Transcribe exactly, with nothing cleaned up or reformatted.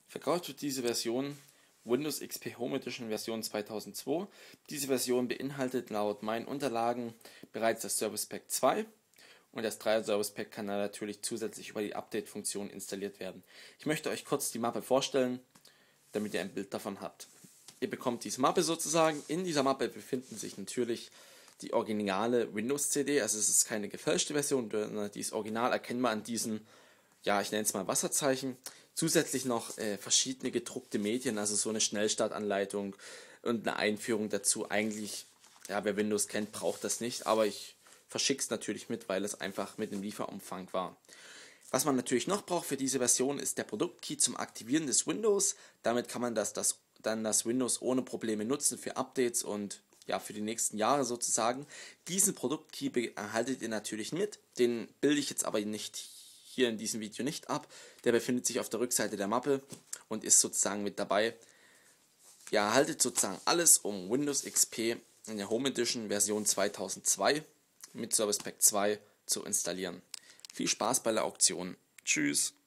Verkauft wird diese Version Windows X P Home Edition Version zweitausendzwei. Diese Version beinhaltet laut meinen Unterlagen bereits das Service Pack zwei und das drei Service Pack kann dann natürlich zusätzlich über die Update-Funktion installiert werden. Ich möchte euch kurz die Mappe vorstellen, damit ihr ein Bild davon habt. Ihr bekommt diese Mappe sozusagen. In dieser Mappe befinden sich natürlich die originale Windows-C D, also es ist keine gefälschte Version, die ist original erkennbar an diesen, ja, ich nenne es mal Wasserzeichen. Zusätzlich noch äh, verschiedene gedruckte Medien, also so eine Schnellstartanleitung und eine Einführung dazu. Eigentlich, ja, wer Windows kennt, braucht das nicht, aber ich verschicke es natürlich mit, weil es einfach mit dem Lieferumfang war. Was man natürlich noch braucht für diese Version ist der Produktkey zum Aktivieren des Windows. Damit kann man das, das, dann das Windows ohne Probleme nutzen für Updates und ja, für die nächsten Jahre sozusagen. Diesen Produktkey erhaltet ihr natürlich mit, den bilde ich jetzt aber nicht hier in diesem Video nicht ab. Der befindet sich auf der Rückseite der Mappe und ist sozusagen mit dabei. Ihr erhaltet sozusagen alles, um Windows X P in der Home Edition Version zweitausendzwei mit Service Pack zwei zu installieren. Viel Spaß bei der Auktion. Tschüss.